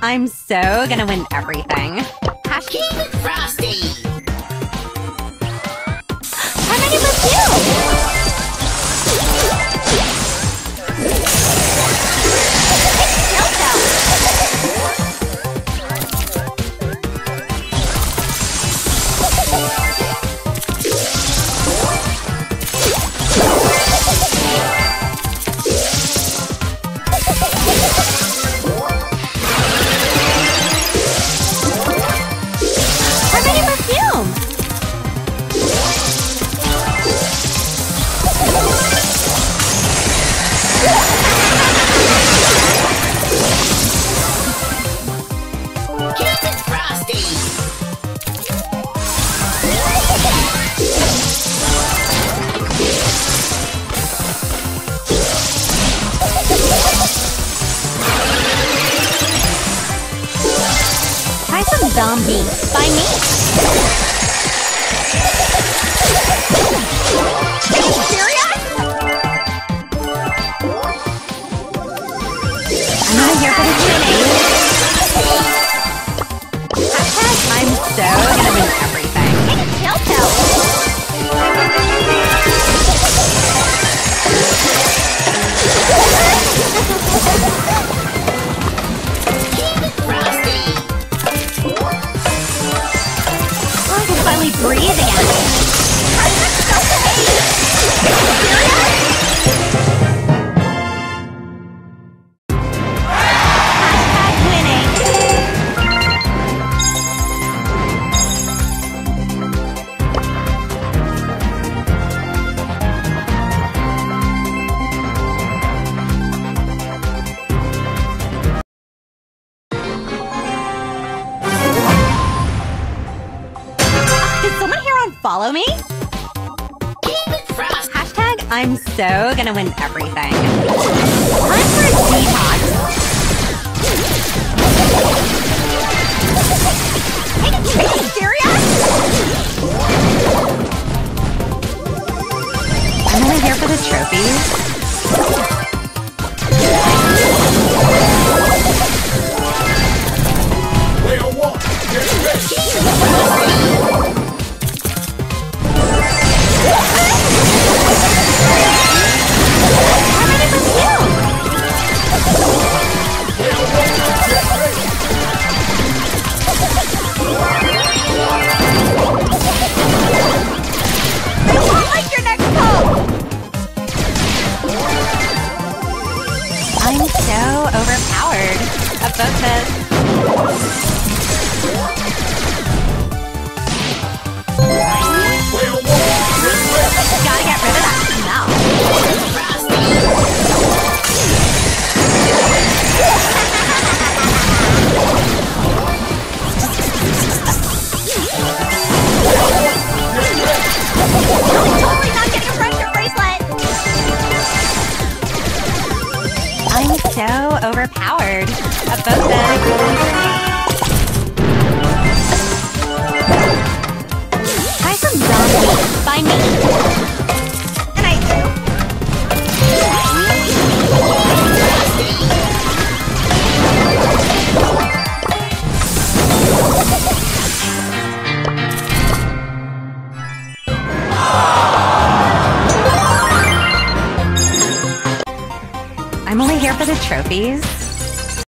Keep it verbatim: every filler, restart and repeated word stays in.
I'm so gonna win everything. Keep it frosty! How many with you? Zombie by me. Are you serious? I'm not here for the training. Hashtag I'm so gonna win everything. Chill pill. Breathe again. How do you self-behave? Hashtag winning. Did someone here unfollow me? Hashtag I'm so gonna win everything. Time for a detox. Hey, are you serious? I'm only here for the trophies. I'm so overpowered. A focus. Gotta get rid of that smell. Totally not getting a friendship bracelet. I'm so overpowered. A focus. Try some zombie by me. And I do. I'm only here for the trophies.